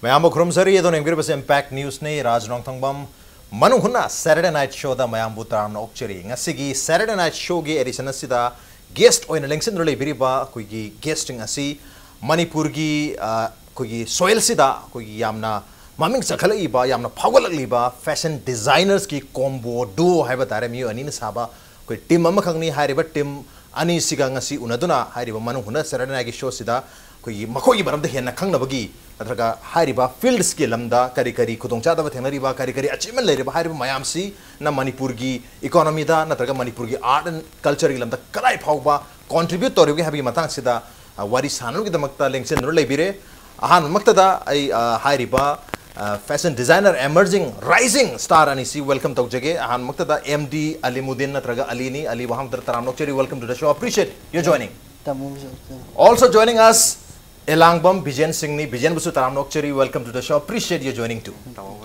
Mayam Krumsari, the Nangir Impact News, Raj Nongtangbam, Manuhuna, Saturday Night Show, the Mayam Butar Nokcheri, Nasigi, Saturday Night Show, Edison Sida, guest on Linkston Relay Biriba, Kugi, guesting Asi, Manipurgi, Kugi, Soil Sida, Kugi Yamna, Maming Sakaliba, Yamna Pawala Liba, fashion designers ki combo, duo, Habataremu, and Inisaba, Kui Tim Mamakani, Hariba Tim, Ani Sigangasi, Unaduna, Hariba Manuhuna, Saturday Night Show Sida, Kui Makoi Baram the Hena Kangabagi. Atraga hariba field skill lamda kari kari kudong chada ba thenariba kari kari achievement leriba hariba mayamsi na Manipurgi economy da natraga Manipurgi art and culture lamda kalai phauba contribute toribi habi matang sida wari sanu gi damakta lengsen ro lebire ahan makta da ai hariba fashion designer emerging rising star ani si welcome tau jage ahan makta da MD Alimuddin natraga Alini Ali Waham Taramnok Cheri, welcome to the show, appreciate you joining. Also joining us Elangbam Bijen Singhni, Bijen Busu Taramnok Cheri, welcome to the show. Appreciate you joining too.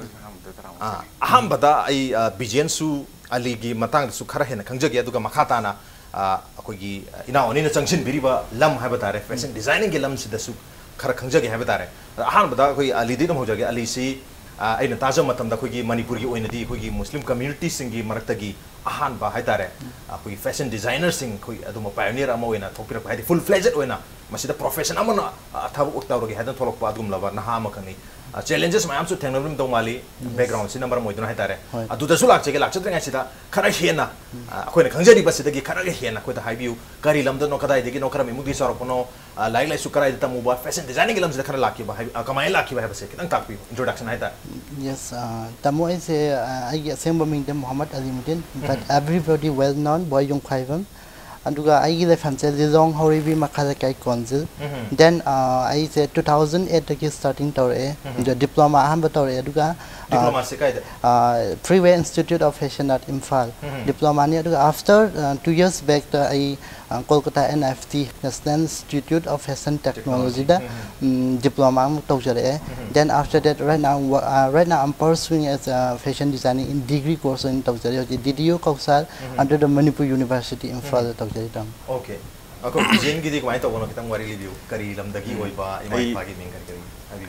Aham bada ai Bijen su aligi matang su khara hena kangjagi aduga makhatana akogi ina onina changshin biriba lam habatare fashion designing ge lam sida su khara kangjagi habatare. Aham bada koi alidi dum hojage ali si aina taja matam da kogi Manipur gi oinadi kogi Muslim community singi maraktagi ahan ba haitare koi fashion designer sing koi aduma pioneer ama oina thopira hai full fledged oina masida profession amana thabu uktawrogi hadan tholok pa adum laba na ha makani challenges mayam su thengnabim dongmali background sin number moiduna haitare aduda su lakche ge lakche trenga sida khara hena akoina khangjari basida gi khara ge hena koida haibiu kari lamda no kadai degi no khara memudi saropono lai lai su karai data muba fashion designing ge lamda khara laki ba kamai laki ba base kitang takpi introduction haita. Yes, tamo is I assemble Muhammad Alimuddin, but everybody well known boy Yung Khaivam. Aduga I give the long horibi makalakai consul. Then I said 2008 starting tore the diploma hambatore aduga Freeway Institute of Fashion at Imphal. Diploma after 2 years back I Kolkata NFT National Institute of Fashion Technology diploma tawjare. Then after that right now I'm pursuing as a fashion designing in degree course in tawjare DDU Kausal under the Manipur University in Imphal tawjare tam. Okay. Ako Bijen gi di kumai tawono kitang wari review kari lamdagi oiba imai pagi ming kari.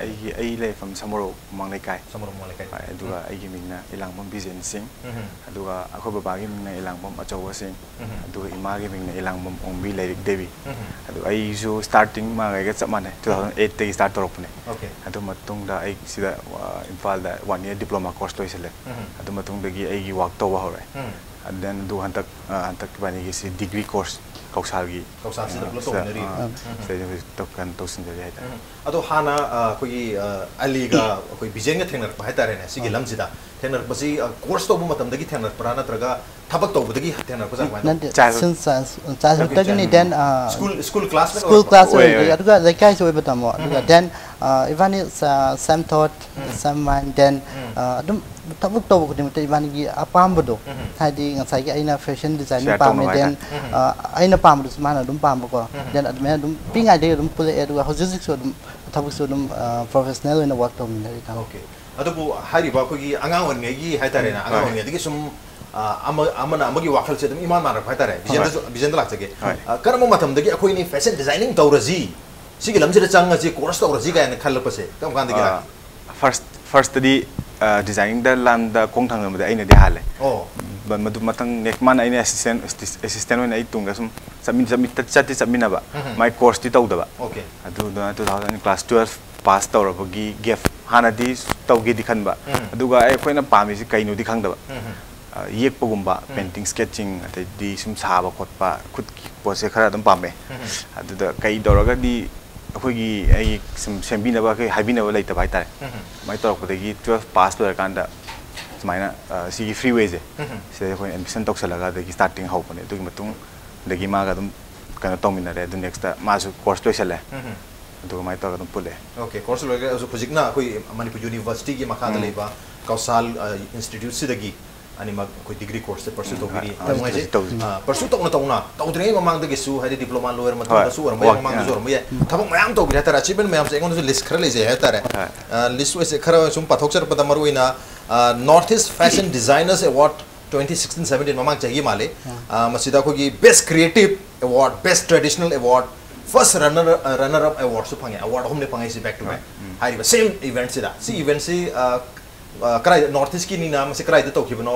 I live from Samoro Manglaikai. Samoro Manglaikai. Aduga I give na Elangbam Bijen Singh. Aduga ako babagi na Elangbam Achawa Singh. Aduga ima giving na Elangbam Ongbi Lairik Devi. Aduga I usually starting mga get samane 2008 tay start toropne. Okay. Adu matung da I sida Imphal da 1 year diploma course to isele. Adu matung dagi I gi work to wa hore. And then do hantak bani gi si degree course Kausalgi. Kausal sida pluto nari. Saya tokan to sendiri aja. Ado hana koi aliga koi Bijen ga thengnar pa haitare ne sigi lam sida thengnar basi course to matam dagi thengnar prana traga thabak to dagi thengnar pa jang Since childhood tagni then school class aduga laikai so betamo aduga then even some thought some mind then adum tabuk to ko dimte iban gi apambodo hadi ngasai gi aina fashion design pam then aina pam dus mana dum pam ko then adme dum pingai de dum pule aduga hojik so dum tabuk so dum professional in work to minari ta. Okay adubu hari ba ko gi angang on gi haitare na angang on gi sum amana amagi wakhal se dum iman mar haitare Bijen da lakche karamo matam dagi akoi ni fashion designing tawraji sigi lamje da changa ji course tawraji ga na khalpase kam kan dagi first di designing the land the kong thang da aina de hale ban madu matang next man aina assistant when I tunga sum submit chati submina ba my course ti tawda ba. Okay adu 2000 class 12 pass tawra bagi gap hana di tawgi di khan ba aduga ai khoina pami si kainu di khang da ba yek pagumba painting sketching ate di sum saba khotpa khut ki pose khara dum pame adu da kai doraga di akhoi ai sembina ba kai habina ba laita bai tare mai torok dagi 12 pass to kanda smaina si freeway je se khoi ambition tok salaga dagi starting how pone dagi matung dagi ma ga dum kana tomina re du next ma su course to sele du mai to ga dum pule. Okay course lo ga so khujikna khoi Manipur University gi makha da leba Kausal Institute sidagi ani mag koi degree course se pursue to giri pursue to na dre mamang de su hadi diploma lower ma to su or mamang zor ma thabang mayam to giri tara achievement mayam se engon su list khara le je tara list we se khara sum pathok char pada maruina Northeast Fashion Designers Award 2016-17 mamang chagi male masida ko gi best creative award, best traditional award, first runner up award su phange award homne pangai si back to back hai ba same event sida si event si krai north east ki ni na masi krai da to khibno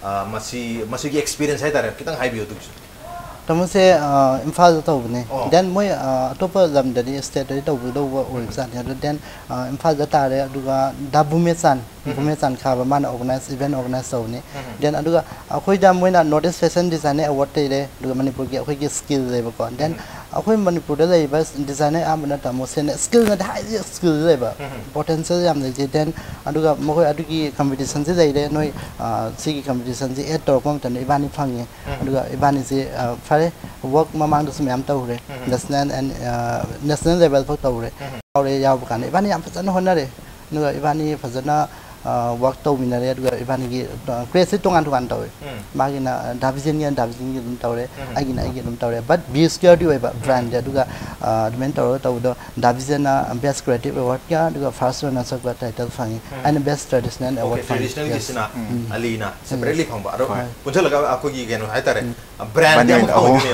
masi gi experience hai tare kitang hai bi tu tamo se imphal to bne then moi atopa lam da state da to do organization ya then imphal da tare aduga dabumesan bumesan kha ba man organize event organize so ni then aduga akhoi da moi na notice fashion design award te re aduga manipur gi akhoi gi skill le ba ko then akhoi manipur da le ba designer amna tamo se skill na high skill le ba potential yam le then aduga moi adugi competition se le noi sigi competition se et to kom tan ibani phangi aduga ibani se fare work mamang du sum tau re national level phok tau re aure yaw kan ibani yam fazana honare nu ibani fazana work tau minare aduga ibani gi crazy tongan tau magina division dum tau re agina dum tau re but be security we brand aduga men tau do division best creative award ya aduga first runner so title fangi and best traditional award traditional gisina alina separately phang ba ro punjal ga akogi geno hai tare brand ya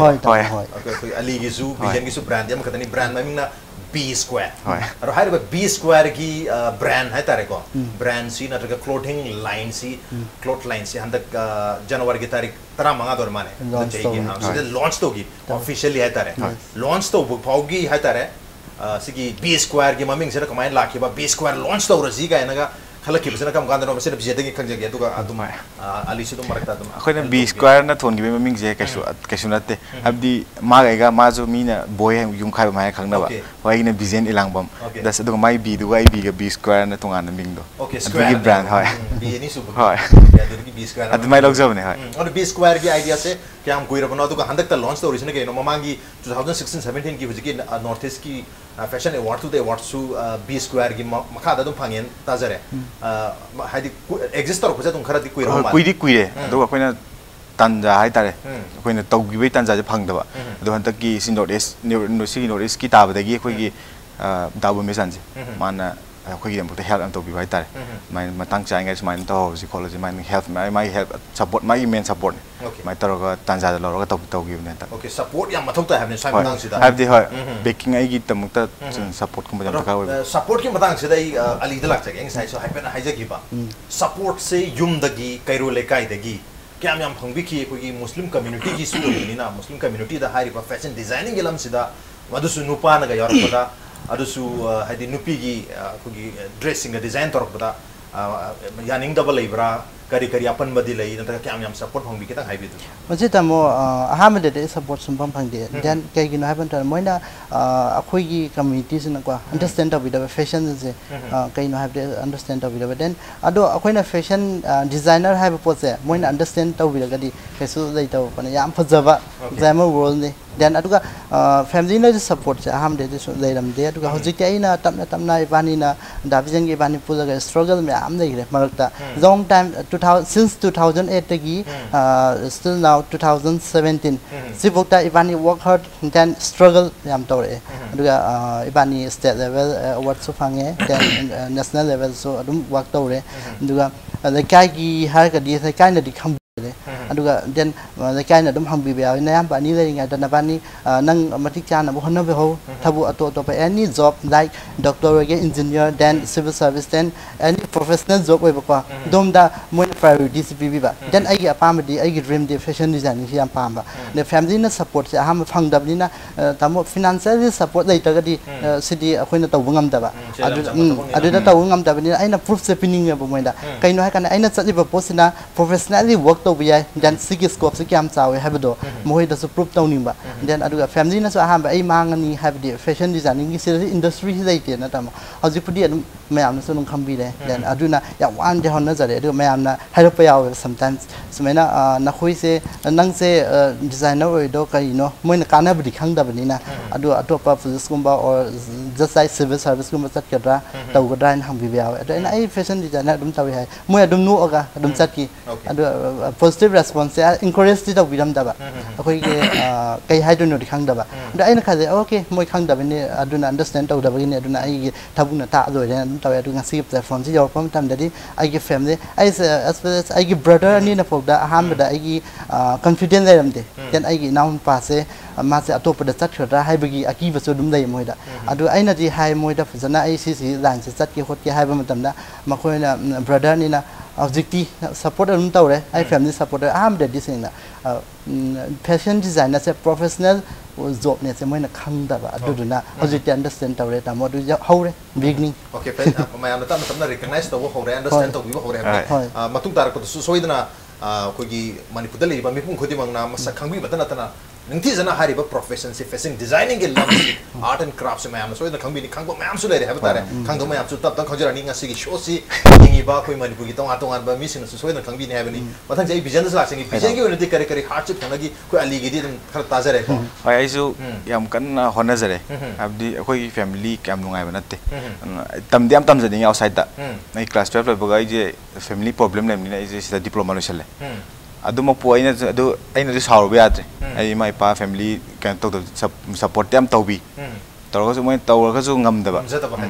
okay ali gi zu vision gi su brand ya makadani brand mamina B Square aro hai ba B Square gi brand hai tare ko brand si na clothing line si cloth line si handak January gi tarik tara manga dor mane so launch to gi officially hai tare launch to bhaugi hai tare sigi B Square gi maming se kamai lakhi ba B Square launch to razi ga na khala ki bisna kam gandano se bje de gi khang je to ga aduma ali se to marakta aduma akhoi B Square na thon gi maming je kaisu nate abdi ma ga ma zo mina boy yung khai ma khang na ba hoi na vision ilangbam das do mai B du ga B ga B Square na tonga na ming do okay square gi brand hoi B ni su hoi ya do gi B Square admai log zo ne hoi और B Square की idea से क्या हम कोई रबना तो का हंदक तक launch तो ओरिजिनल के नो ममांगी 2016-17 की हुई की नॉर्थ ईस्ट की fashion award to the award सु B Square की मखा दा तुम फांगेन ताजरे हाइदी एग्जिस्ट तो खुजा तुम खरा दी कोई रोमा कुई रे दो अखोइना तंजा हाय तारे अखोइना तौगिबै तंजा जे फंगदबा दो हंतक की सिन नॉर्थ ईस्ट की ताबदगी अखोइगी दाबु मेसान जे माना अखोइगी अमुक हेल्प अम तौबि हाय तारे माइ मतंग चाइंगा स्माइन तो साइकोलॉजी माइ हेल्प माइ हेल्प सपोर्ट माइ मेन सपोर्ट माइ तरगा तंजा लरगा तौगिब ने ता ओके सपोर्ट या मथौता हैबने साइ मतंग सिदा हैबदि होय बेकिंग आइगी तमुक सपोर्ट कुम जम तका होय सपोर्ट की मतंग सिदा अली द लाग जगे साइ सो हाइपेन हाइजगिबा सपोर्ट से युमदगी कैरो लेकाइ दगी क्या हम फंगबी की कोई मुस्लिम कम्युनिटी की सुनी ना मुस्लिम कम्युनिटी दा हाइबा फैशन डिजाइनिंग गेलम सिदा मदुसु नुपा नगा यारपदा अदुसु हाइदि नुपी की कोई ड्रेसिंग डिजाइन तोरपदा यानिंग डबल लेब्रा करी करी अपन बदी लई नतका क्या हम सपोर्ट फंगबी केता हाइबि दु मजे तमो अहामदे दे सपोर्ट सुंपम फंगदे देन कैगिनो हाइबन तर मोइना अखोइगी कम्युनिटी सिन को अंडरस्टैंड अफ द फैशन जे कैनो हाइबदे अंडरस्टैंड अफ द देन अदो अखोइना फैशन डिजाइनर हाइब पोसे मोइना अंडरस्टैंड तौबिरगदी फेसु लैतौ पने याम फजबा ग्लैमर वर्ल्ड ने देन अदुगा फैमिली ने सपोर्ट से अहामदे दे लैरम दे अदुगा हजिक आइना तमना तमना इबानी ना दाबिजन के इबानी पुलगा स्ट्रगल में आम लेग्रे मरकता long time since 2008 tagi still now 2017 sibokta ibani work hard then struggle yam tore aduga ibani state level award so phange then national level so adum work tore aduga lekai gi har ka di lekai na di kham aduga then lekai na dum hambi ba na yam ba ni le nga dan ba ni nang matik cha na bo hon be ho thabu ato to any job like doctor again engineer then civil service then any professional job we ba dom da mo priority cpb ba then ai apam di ai dream di fashion design hi am pam ba the family na support se ham phang dab ni na tamo financial support lai ta ga di city akoi na taw ngam da ba adu da taw ngam da ni ai na proof se pinning ba mo da kai no ha kana ai na chali ba post na professionally work to bi then sigi scope se kyam chawe ha ba do mo da su proof taw ni ba then adu family na so ha ba ai mang ni ha di fashion designing ki industry hi lai te na tamo hoji pudi adu mayam na so nong kham bi le then adu na ya wan de hon na jare adu mayam na hai pa yaw sometimes sumaina na khoi se nang se designer oi do kai no moi na kana budi khang da bani na adu atopa police kumba or just like civil service kumba chat kadra taw kadra in hang bi yaw adu na ai fashion designer dum tawi hai moi adum nu aga dum chat ki adu positive response encourage ti taw biram da ba akhoi ke kai hai do no khang da ba adu ai na kha okay moi khang da bani adu na understand taw da ba ni adu na ai thabu na ta rồi tawai adu ngasi platform si yor pam tam dadi ai family ai as well as ai brother ni na fogda aham da ai confident le ramde then ai naun passe ma se atop da chat khra hai bagi aki baso dum dai moida adu ai na di hai moida fazana ai si line se chat ki khot ki hai ba matam da makoi na brother ni na objective support dum tawre ai family support aham da dising na fashion designer se professional job ne se moina khangda ba adu na objective understand tawre ta modu hore beginning okay pen mayam ta tamna recognize to hore understand to bi hore matung tar ko soidana kogi manipur da leiba mipum khodi mangna masa khangbi batana tana ningthi jana hariba profession se facing designing ge lam art and crafts se mayam soidana khangbi ni khangba mayam su le re habtare khangdo mayam su tap tap khajara ni ngasi gi show si ningi ba koi manipur gi tong atong ba mi sin su soidana khangbi ni habani mathang jai business la singi bijen gi onati kare kare hardship thangagi koi ali gi di dum khar tajare ko hoi aisu yam kan hona jare abdi koi family kam nungai banatte tam diam tam jading outside da nai class 12 lo bagai je family problem nem ni je sida diploma lo sele adu ma po aina ju saur be atre ai mai pa family kan to support them to bi tawga su moi tawga su ngam da ba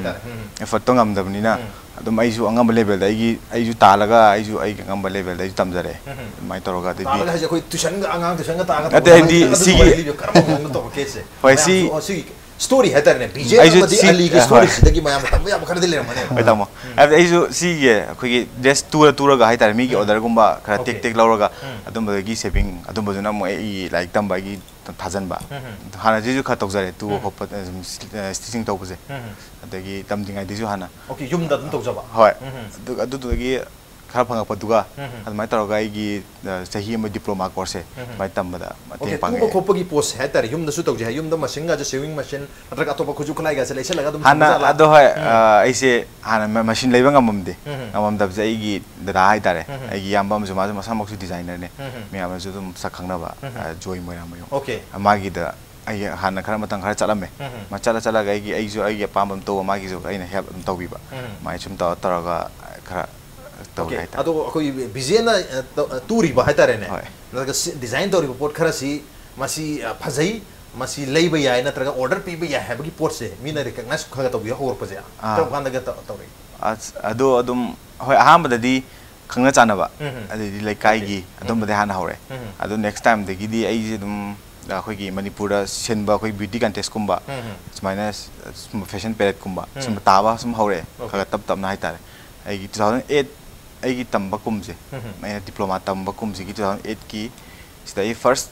effort to ngam da ni na adu mai ju angam level da ai ju talaga ai ju angam level da ju tam jare mai tawga de bi talaga koi tuition ga angang tuition ga ta ga ate di si karma to kese hoi si story है तरने बीजे अली की story सिद्धि माया में तब यार बखर दिले मने हई तमो अब ऐसो सी ये कोई dress tour गा हई तार मी की order गुम्बा खरा टेक टेक लाउरगा अदुम बगी saving अदुम बजुना मो ई लाइक तम बागी थाजन बा हाना जिजु खा तोक जरे तू होप stitching तोक बजे अदगी तम दिंगाई दिजु हाना ओके युम दा तुम तोक जबा होय अदुगी खरा फंगा पदुगा अदमाय तरोगा ई सही में डिप्लोमा कोर्स है बाय तमबदा मते पांगे को खोपगी पोस्ट है तार युम दसु तोक जे युम द मशीन गा जे सेविंग मशीन अदरक अतोप खुजु खनाई गा से लेसे लगा दम हाना अदो है ऐसे हाना मशीन लेबा ngамमदे ngамमदब जे आईगी दरा हाय तारे आईगी यामबा मजु माजु मसा मक्सु डिजाइनर ने मे आमजु दुम सखंगनाबा जोय मोयरा मयो ओके मागी द आई हाना खरा मतंग खरा चलमे मा चला चला गाईगी आईजु आईगी पामबम तो मागी जो आईना हेल्प दम तौबीबा माय सुम तरगा खरा ओके अदो कोई बिजेना टूरी बा हतारे ने नरगा डिजाइन तोरी पोट खरा सी मसी फजई मसी लेब याय नत्रगा ऑर्डर पीब याय हैबगी पोट से मीना रिकॉग्नाइज खगा तबि होर पजे तब खानदगा तौरी अदो अदुम होय अहामददी खंगना चानबा अदि लेकाईगी अदुम बदे हाना हौरे अदो नेक्स्ट टाइम दगिदी आइजे दुम अखोगी मणिपुर सेनबा अखोई ब्यूटी कंटेस्ट कुंबा सुमाइना फैशन पैरेड कुंबा सुम ताबा सुम हौरे खगा तब तब ना हाइतारे आइगी 2008 आइगी तंबा कुमसे मैं डिप्लोमा तंबा कुमसे की 2008 की सिदा फर्स्ट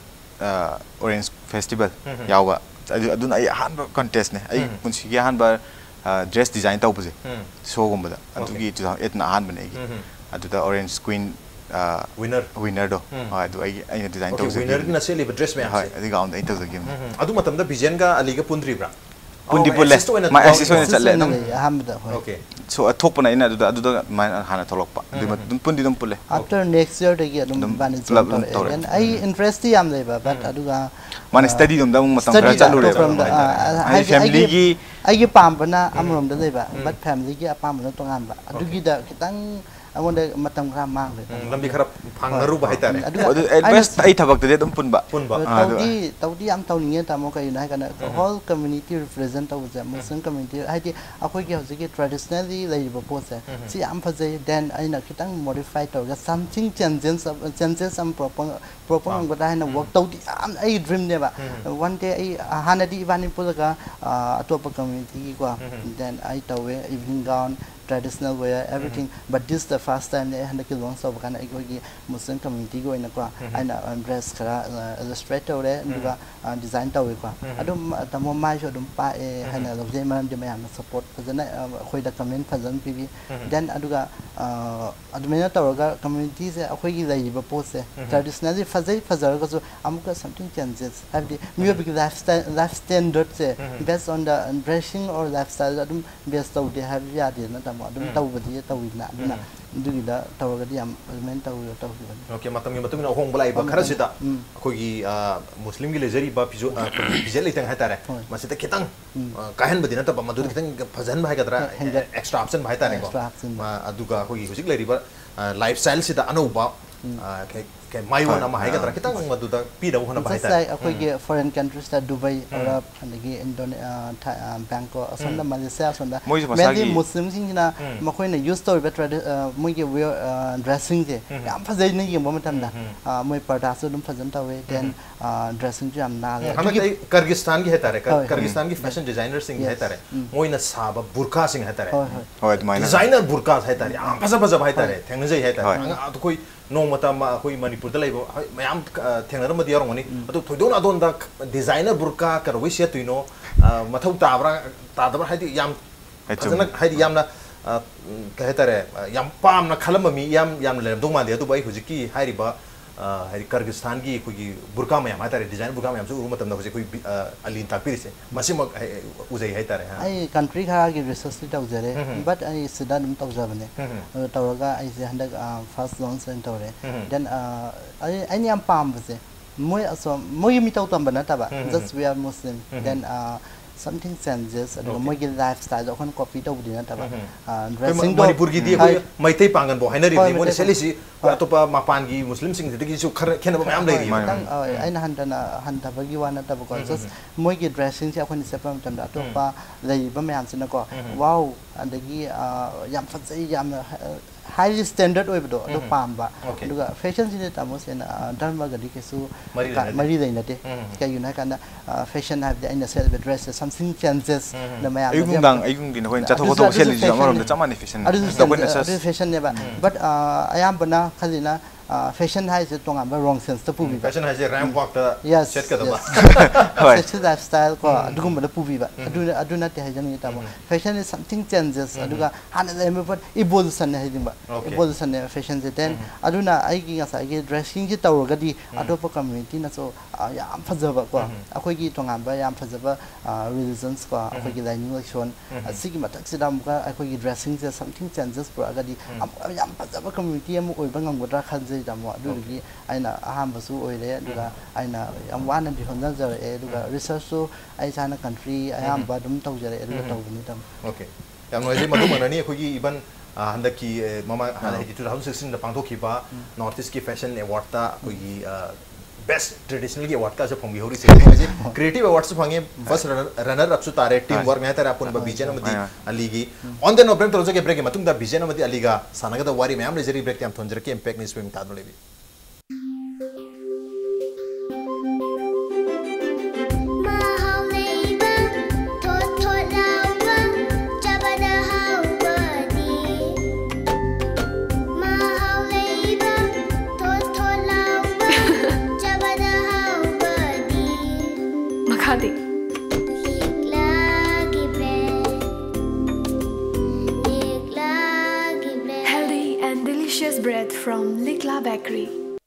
ऑरेंज फेस्टिवल यावा अदुन आई हानबा कंटेस्ट ने आई पुंसी की हानबा ड्रेस डिजाइन तौबजे शो गुंबदा अदुगी 2008 ना हानबने आइगी अदुदा ऑरेंज क्वीन विनर दो अदु आई डिजाइन तौबजे विनर की नसे लेब ड्रेस में हाय अदि गाउन आई तौबजे अदु मतमदा बिजेन का अलीगा पुंद्रीब्रा पुंदी पुले मा एक्सेसरी चले अहमद okay so athokpana ina adu hana tholokpa dum pundi dum pule after next year dagi adum manage and I interest yam leba but aduga man study dum dam matam khara chalu re ai family gi ai pambana amrom da leba but family gi apambana tongan ba adugi da kitang amonda matam khara mang le lambi khara phangru ba haitare adu best ai thabak de dum punba taudi am tawninge tamo kai na kana whole community represent taw ja muslim community haiti akoi gi hojiki traditionally laiba pose si am phajai then aina kitang modify taw ga something changes some proper ang bada na work taudi am ai dream ne ba one day ai hanadi bani pulaga atopa community kwa then ai tawe evening gown traditional wear everything but this the first time they had to launch of kana ai muslim community go ina kwa aina dress kara illustrator le duga design tawe kwa adum tamo mai so dum pa e hana lo je man de mayam support fazana khoi da comment fazan pibi then aduga adumena tawga community se akhoi gi lai ba post se traditionally fazai fazar ga so amuka something changes have the new big life standard se based on the dressing or lifestyle adum based on the have ya de na adum tawbadi tawina aduna dugida tawgadi am men tawgi okay matam gi matum na hong balai ba khara sita akogi muslim gi lejari ba pijo bijel litang hatare masita kitang kahen badi na ta madu kitang fajan bhai gadra extra option bhai tare ko aduga akogi hujik leri ba lifestyle sita anu ba मायोन अमा हाइगद्रा खितंग मदुदा पीदौ होना बाहायता just like अखोई foreign countries that Dubai Arab and Indonesia Bangkok asonda Malaysia asonda mainly Muslims singina makhoi na use to moi ge wear dressing je yam phajai ni yem matam da moi parda so dum phajan tawe then dressing je am na le Kyrgyzstan ki hetare Kyrgyzstan ki fashion designer sing hetare moi na saba burqa sing hetare hoy admaina designer burqa hetare am phaja bhaitare thengna jai hetare koi no mata ma koi manipur da laibo mayam thengna ma diarong ni atu thoidon adon da designer burqa kar wisya tuino mathau tabra haidi yam phajana haidi yamna hetare yam pam na khalam mi yam le dong ma de tu bai hujiki hairiba hari Kyrgyzstan ki koi burqa mayam hetare designer burqa mayam su uru matam na koi alin takpiri se masima uzai hetare ai country kha gi research ta uzare but ai sida dum ta uzabane tawraga ai je handak first launch center re then ai nyam pam base moi asom moi mi taw tam bana ta ba just we are Muslim then something changes moi gi lifestyle jo khon copy ta budina ta ba dressing do manipur gi di koi mai tei pangan bo hainari ni mo selisi atopa mapan gi muslim sing de gi su khena ba mayam leiri ai na handa ba gi wana ta ba ko just moi gi dressing se khon se pam tam da atopa lei ba mayam sina ko wow andagi yam fazai yam highly standard oi bdo do pam ba duga fashion sin ta mo sen dharma ga dikesu mari dai na te ka yuna kana fashion have the in self dress something changes the mayam ayung din hoin chatho to sel ji amarom da chamani fashion da ko fashion ne ba but ayam bana khalina fashion hai se tonga ba wrong sense to pubi fashion hai se ramp walk ta set ka da ba fashion lifestyle ko dugum ba pubi ba aduna te hai jani ta mo fashion is something changes aduga hana da me but evolution hai din ba evolution fashion je then aduna ai gi nga sa gi dressing ji taw ga di adopa community na so yam phajaba ko akoi gi tonga ba yam phajaba religions ko akoi gi lining election asigi matak sidam ka akoi gi dressing je something changes pro ga di yam phajaba community am oi ba ngam godra khan damo dugi aina aham basu oire duga aina am wana di honja jare duga research so ai sana country ayam badum tawjare duga tawbuni tam okay yam noi madu manani khoi gi even handaki mama 2016 da pangtho khiba north east ki fashion award ta khoi gi best traditional ki award ka se phongi hori se creative awards phange first runner up su tare team work me tare apun ba bijen amadi aligi on the no break to ke break matung da bijen amadi aliga sanaga da wari me am jeri break tam thonjere ke impact ni swim ta do lebi Healthy and delicious bread from Likla Bakery.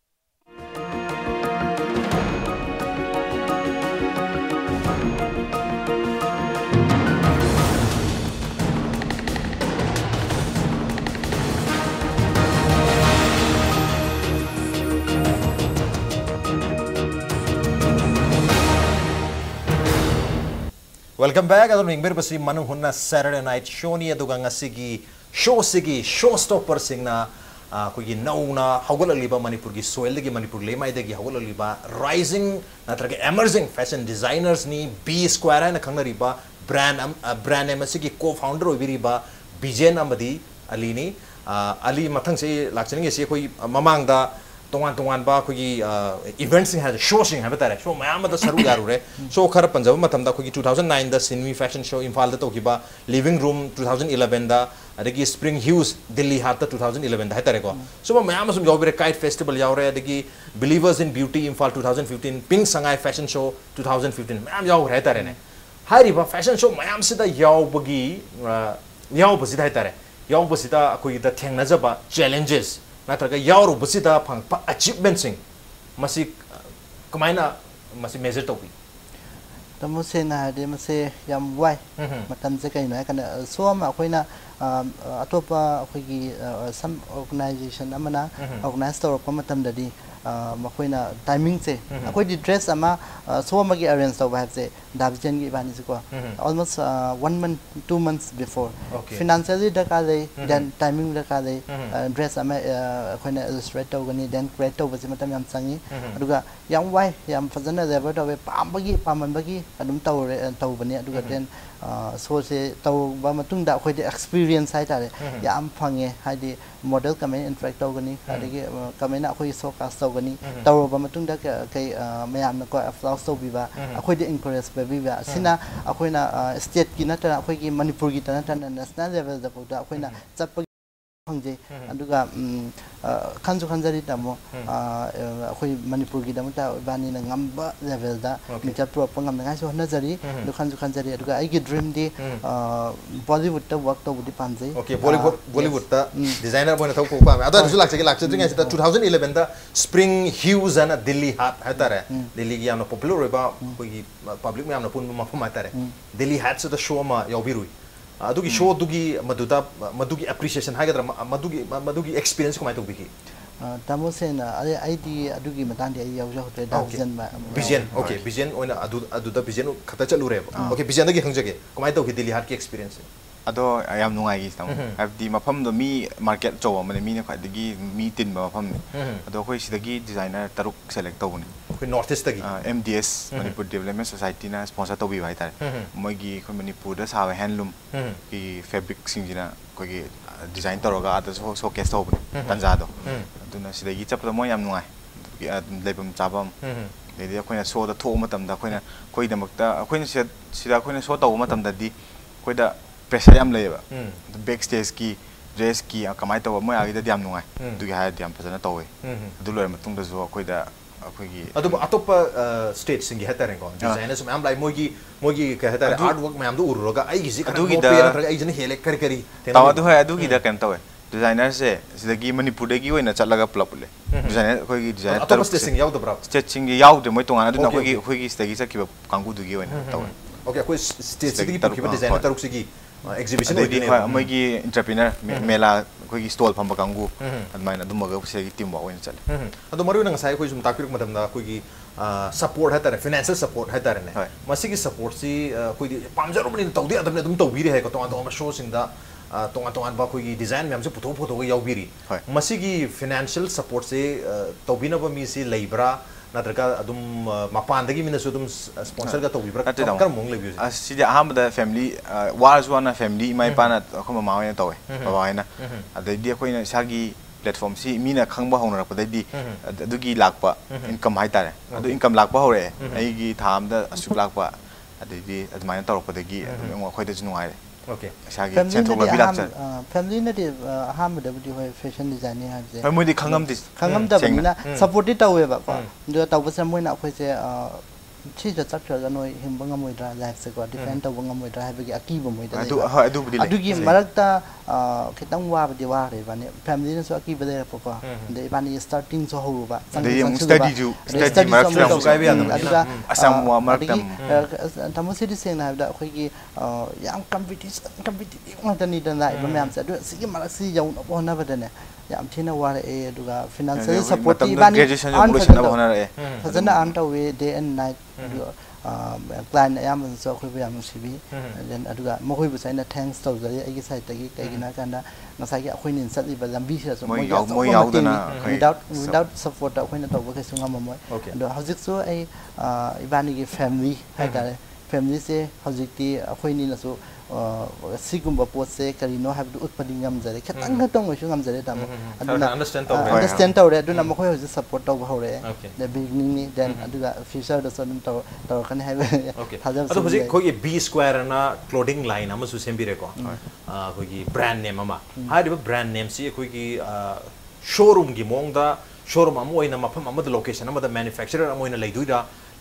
Welcome back. Adon ingber basi manu hunna Saturday night show ni aduga ngasigi show stopper singna kugi nauna hawgalaliba Manipur gi soil gi Manipur lemai degi hawgalaliba rising natraga emerging fashion designers ni B Square na khangna riba brand MSC gi co-founder obiriba Bijen amadi Ali ni Ali mathang se lakchani se koi mamang da tongan ba kogi events has shows ha batare so mayam da saru yaru re so khar panjab matam da kogi 2009 da Sinvi fashion show Imphal da tokiba living room 2011 da adagi spring hues Delhi hat 2011 da hetare ko so mayam sum jobire kite festival yaure adagi believers in beauty Imphal 2015 pink sangai fashion show 2015 mayam yaw hetare ne hari ba fashion show mayam sida yaw bagi yaw basi da hetare yaw basi da kogi da thengna jaba challenges natraga yauru busida phang achievement sing masi kamaina masi measure to bi tamo se na de mase yam wai matam se kai na kana so ma koina अतोपा अखोगी सम organisation अमना organise तौरप मतमददी मखोइना timing से अखोई dress अमा सो अमगी अरेंज तौबा हाबसे दाबजन गी बानी को almost 1 month 2 months before financially दका ले देन टाइमिंग दका ले ड्रेस अमा अखोइना इलस्ट्रेट तौगनी देन क्रिएट तौबसे मतम याम संगी अदुगा याम वाई याम फजना लेबर तौबे पामबगी पामनबगी अदुम तौरे तौबनी अदुगा देन सो से तौबा मतुंग दा अखोइ एक्सपीरियंस हाइ तारे याम फंगे हाइदि मॉडल कमेन इंटरेक्ट तौगनी अदगी कमेन अखोइ सो कास्ट तौगनी तौबा मतुंग दा कई मयाम न को अफ्लाउस तौबिबा अखोइ दे इनकरेज बेबिबा सिना अखोइना स्टेट की नतना अखोइ मणिपुर की नतना नेशनल लेवल दा पौदा अखोइना चप फंजे अदुगा खनजु खनजरी तमो अखोइ मणिपुर की दमता बानी न ngamba level da मिचा प्रोप ngam सो नजरी दु खनजु खनजरी अदुगा आइगी ड्रीम दि बॉलीवुड ता वर्क तो बुदि पामजे ओके बॉलीवुड ता डिजाइनर बने थौ को पामे अदा जुल लागछ द्रिंग है 2011 दा spring hues and Delhi Haat हतारे दिल्ली की यामना पॉपुलर होबा कोई पब्लिक में यामना पुन मफम हतारे दिल्ली हाट से द शो मा योबिरुई अदुगी शो दुगी मदुगी एप्रिसिएशन हागद्रा मदुगी एक्सपीरियंस को माइतो बिकी तमो से ना अरे आईडी अदुगी मतान दे याव जो होते विजन विजन ओके विजन ओना अदुदा विजन खता चलु रे ओके विजन दगी हंजगे कमाइतो की दिल्ली हाट की एक्सपीरियंस अदो याम नुंगाई तम हाबदी मफम दो मी मार्केट चो मने मी ने खादगी मी तिन मफम अदो कोई सिदगी डिजाइनर तरुक सेलेक्ट तौबने कोई नॉर्थ ईस्ट तगी MDS मणिपुर डेवलपमेंट सोसाइटी ना स्पॉन्सर तौबी भाई तारे मोगी कोई मणिपुर दा सावे हैंडलूम की फैब्रिक सिंजिना कोई डिजाइन तौरगा आदा शोकेस तौबने तंजा दो अदुना सिदगी चपद मो याम नुंगाई लेबम चाबम लेदि अखोइना शो दा थो मतम दा अखोइना कोई दमकता अखोइना सिदा अखोइना शो तौ मतम दा दी कोई दा प्रेशर याम लेबा बैक स्टेज की ड्रेस की कमाई तौ मोय आगी दा याम नुंगाई दुगी हाय याम फजना तौवे अदु लोय मतुंग दा जो अखोइदा अखोइगी अदु अतोप स्टेट सिंगी हतारे को डिजाइनर्स मैम लाइक मोगी के हतारे आर्ट वर्क मैम दो उररोगा आइगी जी अदुगी दा आई जने हेले करी ताव अदु है अदुगी दा केम तौवे डिजाइनर से सिदगी मणिपुर देगी ओइना चलगा प्लपुले डिजाइनर अखोइगी डिजाइनर अतोप स्टेट सिंग याव दो ब्रा स्टेट सिंग याव दे मोय तोंगाना अदुना अखोइगी सिदगी चकिबा कांगु दुगी ओइना तौवे ओके कोई स्टेट सिंगी तरुकी डिजाइनर तरुक सिगी एग्जीबिशन होई ने मोगी एंटरप्रेन्योर मेला कोई स्टॉल फंबा कांगु अदमाइना दुमगा से टीम वर्क ओइन चले अदो मरु नंग साइ कोई सुम ताकिरक मतमदा कोई सपोर्ट हतारे फाइनेंशियल सपोर्ट हतारे ने मसिगी सपोर्ट सी कोई पामजरो बनि तौदे अदमने दुम तौबिरे है को तो शो सिंदा तोंगान बा कोई डिजाइन मैम से पुथो पुथो यावबिरी मसिगी फाइनेंशियल सपोर्ट से तौबिनबा मी से लेब्रा नत्रका अदुम मपानदगी मिनसु अदुम स्पॉन्सर का तौबिब्रा कर मोंग लेबियो सिदि अहमदा फैमिली वार्स वाना फैमिली माय पाना अखम मावना तौवे बाबायना अदि अखोइना सागी प्लेटफॉर्म सी मीना खंगबा होनरपदि अदुगी लाकपा इनकम हाइतारे अदु इनकम लाकपा होरे आइगी थामदा असुक लाकपा अदि अदमायना तौरपदगी अखोइदा जुनुआरे ओके सागी सेंथोला बिलाक्स फैमिली ने दे हाम दबुदी होय फैशन डिजाइनिंग हाबजे मोदी खंगम दबना सपोर्ट तौवे बा को दो तौबसे मोइना अखोइसे छिजा चक्चरगा नोय हिमबा ngam लाइफ से को डिफेंड तौबा ngam हाबगी अकीब मोइदा अदुगी मरक्ता खितंग वाबदि वारे बाने फैमिली ने सो अकीब दे पको दे बानी स्टार्टिंग सो होबा स्टडी मरक्ता गाइबे अदुगा असम वा मरक्ता तमसिदि सेना हाबदा अखोइगी याम कम्पिटिटिव मतनी दना इबा मैम से अदु सिगी मरक्सी जौन होना बदने याम थिना वारे ए अदुगा फाइनेंशियल सपोर्ट इबानी फजना आन तौवे डे एंड नाइट क्लाइंट याम सो अखोइबा याम सिबी देन अदुगा मखोइबु साइना थैंक्स तौजरी आइगी साइड तगी कैगिना कांदा नसागी अखोइनि सतलिबा लंबी से सो मोय यावदना विदाउट सपोर्ट अखोइना तौबा कैसु ngam अदो हजिक सो ए इबानी की फैमिली हाइतारे फैमिली से हजिकती अखोइनि नसो सिगुम्बा पोत से करिनो हाबदु उत्पत्ति ngam खतंग खतंग ओइसु ngam तामो अदुना अंडरस्टैंड तौरे अदुना मखोइ हजि सपोर्ट तौ हौरे द बिगिनिंग नि देन अदुगा फ्यूचर द सदम तौ खने हाइबे थाजब अदु हजि खोइ बी स्क्वायर ना क्लोथिंग लाइन अमसु सेमबिरेको खोइ ब्रांड नेम अमा हाइबे ब्रांड नेम सी खोइ शोरूम की मोंगदा शोरूम अमोइना मफम अमद लोकेशन अमद मैन्युफैक्चरर अमोइना लेदुइरा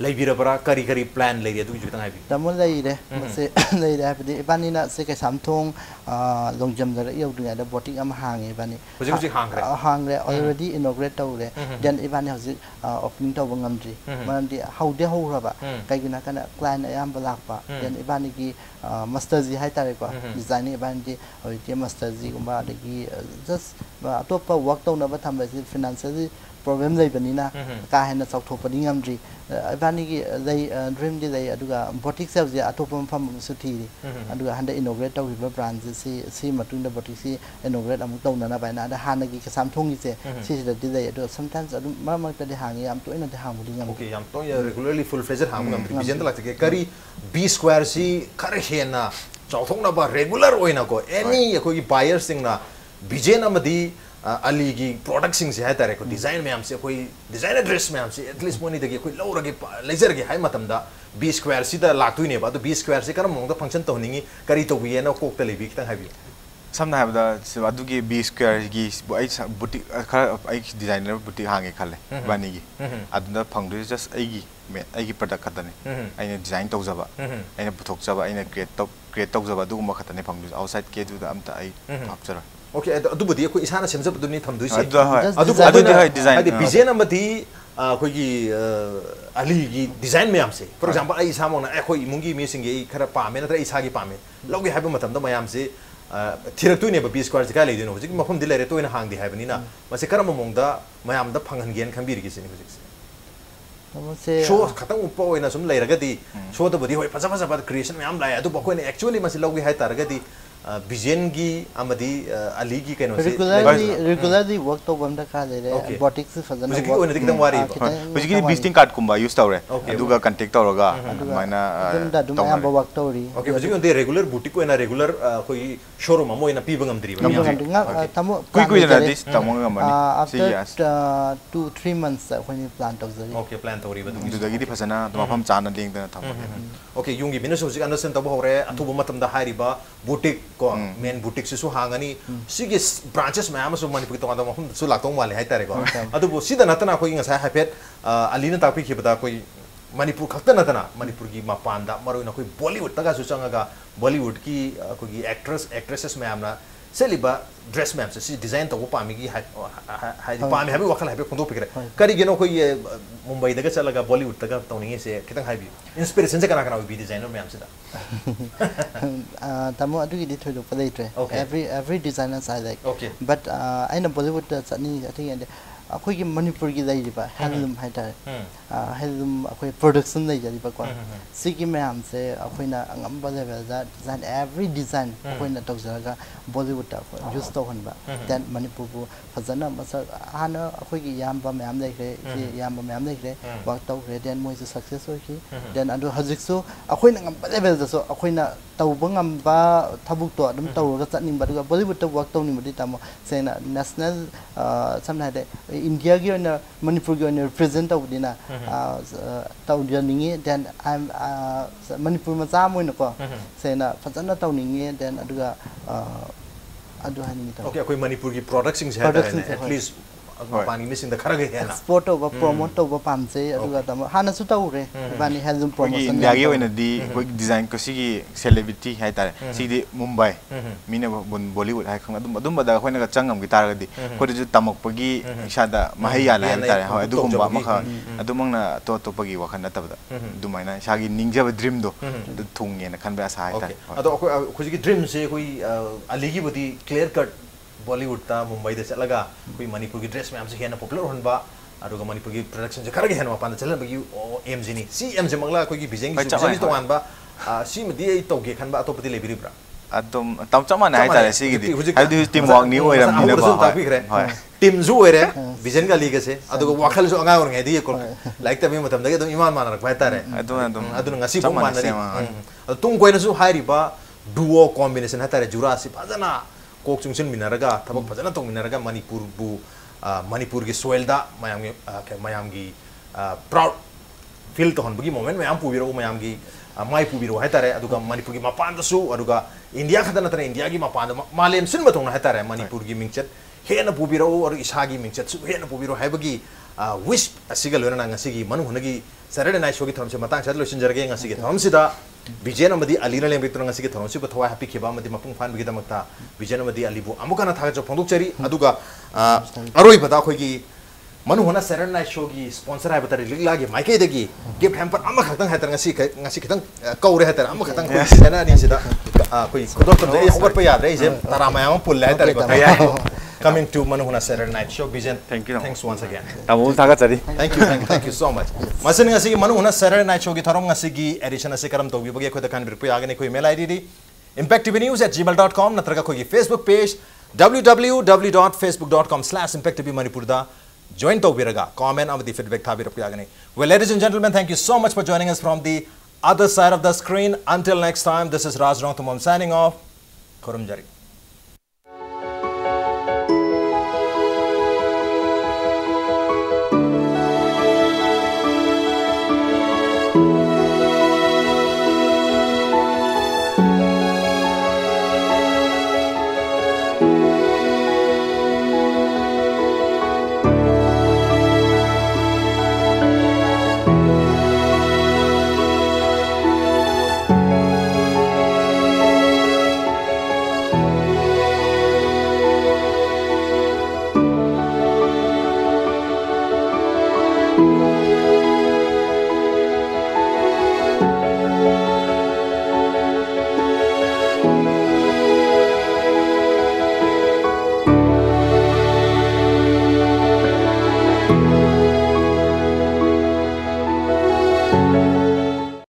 लेबिरबरा करी करी प्लान लेरी अदु जुतंग हाइबि तमो लेरे से लेरे हाबदि इबानी ना से के सामथोंग लोंगजम दर यौदुङा दा बोटिंग अम हांगे इबानी हुजि हांगरे ऑलरेडी इनॉग्रेट तौरे देन इबानी हुजि ओपनिंग तौब ngamdri मानदि हाउदे हौरबा काइगुना kana client ayam balakpa then इबानी की मास्टर जी हाइ तारे को डिजाइनिंग इबानी होइते मास्टर जी गुम्बा दगी जस्ट अतोपा वर्क तौनबा थमबसि फाइनेंशियली प्रॉब्लम लेबनिना का हेना चौथोपदि ngamdri इबानी की ड्रीम दि लay अदुगा बोटिक सेल्स जे अतोप मफम सुथीरि अदुगा हंडे इनॉग्रेट तौरिबा ब्रांड सी मतुंदा बोटिक सी इनॉग्रेट अमु तौनना बायना दा हानगी के सामथोंगी से सिसिदा दि लay अदु समटाइम्स अदु मरमक दि हांगे याम तोइना दि हांगुदि ngam ओके याम तो रेगुलरली फुल फ्लेजेड हांग ngamdri बिजेन लागते के करी बी स्क्वायर सी खर हेना चौथोंना बा रेगुलर ओइना को एनी कोई बायर सिंगना बिजेन अमदी अली की प्रोडक्ट सिंग से है तारे को डिजाइन में हमसे कोई डिजाइनर ड्रेस में हमसे एटलीस्ट मोनी दगे कोई लौरगे लेजर के हाई मतमदा बी स्क्वायर सीधा लातुई ने बा तो बी स्क्वायर से करम मोंग फंक्शन तो होनिंगी करी तो बिए ना कोक तले भी कितन हाबी समना हाबदा अदु की बी स्क्वायर की आई बुटीक खर आई डिजाइनर बुटीक हांगे खले बानी की अदुदा फंगदु जस्ट आई की प्रोडक्ट खतने आइने डिजाइन तौजबा आइने पुथोकजबा आइने क्रिएट तौजबा दुगुम खतने फंगदु आउटसाइड के दुदा अमता आई हापजरा ओके अदुबुदी कोई इसाना सेमजबदुनी थमदुइसे अदुबुदी है डिजाइन हादि बिजेन अमदी कोई अली की डिजाइन में हमसे फॉर एग्जांपल आई सामोना कोई इमुंगी मिसिंगे खरा पामे नत्र इसागी पामे लौगे हाबे मतमदा मयाम से थिरक्तुने बा बी स्क्वायर जिका लेदिनो हुजिक मफम दिलेरे तोइना हांगदि हाबनिना मसे करम मोंगदा मयाम दा फंगनगेन खंबिरगी सिनि हुजिक शो खतंग उपो ओइना सुम लेरगदी शो दबदी होय फजा फजा बद क्रिएशन मयाम लाय अदु बकोइने एक्चुअली मसे लौगे हाय तारगदी बिजेन की अमदी अली की कैनो से रेगुलरली वर्क तो बंदा का ले रे बोटिक से फजन मुझे की ओने दिखदम वारी मुझे की विजिटिंग कार्ड कुंबा यूज तौरे अदुगा कांटेक्ट तौरगा माइना दुम या वर्क तौरी ओके मुझे की ओने रेगुलर बुटीक कोइना रेगुलर कोई शोरूम अमो इना पीबंगम द्रीबा तमो कोई ना दिस तमो ngam आफ्टर 2-3 मंथ्स कोइनी प्लान तौजरी ओके प्लान तौरी बदु दुदगी दि फसना तमफम चाना देंगदना थम ओके युंगी बिनस हुजिक अंडरस्टैंड तब होरे अथुबो मतमदा हारिबा बुटीक को मेन बुटीक से हांगनी सिगे ब्रांचेस मैम मनपुर तोंद मफम लातों माले है को अदुबो सिदा नतना कोई ngasa हाइफेट अलीना तापी खिबदा कोई मणिपुर खक्त नतना मणिपुर की मपानदा मरोइना कोई बॉलीवुड तगा सु चंगा बॉलीवुड की कोई एक्ट्रेसेस मैमना सेलिबा ड्रेस मैम से डिजाइन तो पामी की हाई पामी हाबी वखल हाबी खुंदो पिकरे करी गेनो कोई मुंबई दगा चलगा बॉलीवुड तगा तौनिंगे से खितंग हाबी इंस्पिरेशन से कना बी डिजाइनर मैम से तमो अदुगी दि थोइदो पलेट्रे every designers I like okay but aina bollywood ta chani I think अखोई की मणिपुर की लाइबा हैंडलूम हाइटार हैंडलूम अखोई production lai jariba ko sigi ma'am से अखोइना अंगम लेवल दा डिजाइन एवरी डिजाइन अखोइना तौजरागा बॉलीवुड ता यूज तो हनबा देन मणिपुर बु फजना मसा हाना अखोई की यामबा मैम लेखे यामबा मैम लेखे वर्क तौरे देन मोइ से सक्सेस होखि देन अदु हजिकसो अखोइना अंगम लेवल दा सो अखोइना तौबा ngamba थबुक तो अदुम तौरगा चनिंबा दुगा बॉलीवुड ता वर्क तौनिबदि तामो सेना नेशनल समना दे इंडिया की ओना मणिपुर की ओना रिप्रेजेंट तौदिना तौदिनिंगे देन आई एम मणिपुर मचा मोइना को सेना फजना तौनिंगे देन अदुगा अदु हानिंगे तो ओके कोई मणिपुर की प्रोडक्ट्स है एटलीस्ट पानी में सिंदा खरगे है ना एक्सपोर्ट ओवर प्रमोट ओवर पामसे अदुगा तम हाना सु तौरे बानी हैंडलूम प्रमोशन इंडिया की ओना दी कोई डिजाइन को सिगी सेलिब्रिटी है तारे सिदी मुंबई मीने बॉलीवुड है खंग अदुम बदा खोइना चंगम की तारगदी कोइ जु तमकपगी इसादा महैया ला तारे हो अदुगुम्बा मखा अदुमंगना तो पगी वखन नतबदा दुमाइना इसागी निंगजब ड्रीम दो थुंगेना खनबा आसा है तारे अदो खोजी की ड्रीम से कोई अलीगी बदी क्लियर कट बॉलीवुड ता मुंबई दे चलगा कोई मणिपुर की ड्रेस में हमसे हेना पॉपुलर होनबा अरुगा मणिपुर की प्रोडक्शन से खरगे हेना पान चलन बगी एम जी नी सी एम जे मंगला कोई की बिजेंग बिजेंग तो आनबा सी मदी ए तोगे खनबा अतोपति लेबिरिब्रा अदम तम चमान है तारे सिगी हाइदि टीम वर्क नी ओइरम नी बा टीम जु ओइरे बिजेंग का लीग से अदुगा वाखल जो अंगा ओरंगे दी को लाइक तबे मतम दगे दम ईमान मानरक भाई तारे अदु ngasi को मानरी अदु तुम कोइना सु हाइरिबा डुओ कॉम्बिनेशन है तारे जुरा से फजना कोक चुंगसिन मिनरगा थबक फजना तो मिनरगा मणिपुर बु मणिपुर की सोइल दा मयाम की प्राउड फील तो हनबगी मोमेंट मयाम पुबिरो मयाम की माई पुबिरो है तारे अदुगा मणिपुर की मपान दसु अदुगा इंडिया खतना तरे इंडिया की मपान मालेम सिन बतोंग है तारे मणिपुर की मिंगचत हेन पुबिरो और इसागी मिंगचत सु हेन पुबिरो है बगी विश असिगा लोना ngasi की Manu हनगी Saturday night show ki tharam se matang chat losin jarge ngasi ki tharam sida Vijen amadi alina lem bitung ngasi ki tharam se bathwa happy khiba amadi mapung fan bigi damakta Vijen amadi alibu amukana thaga jo phonduk chari aduga aroi bada khoi ki manu hona Saturday night show ki sponsor hai batari ligla gi maike degi gift hamper amma khatang hatar ngasi khitang kaure hatar amma khatang khoi sena ni sida koi khodor to de hogar pa yad re je taramaya pulle hatar ko coming to Manu Huna Saturday night show. Vijen, thank you. Thanks once again. Thank you so much. Masin ngasi Manu Huna Saturday night show ki tharom ngasi gi edition ase karam to bagi ko da kan bir agane ko email id di impacttvnews@gmail.com natraga ko gi Facebook page www.facebook.com/impacttv da join to biraga comment amadi feedback tha bir agane. Well, ladies and gentlemen, thank you so much for joining us from the other side of the screen. Until next time, this is Raj Rongthumam signing off. Korum Jari.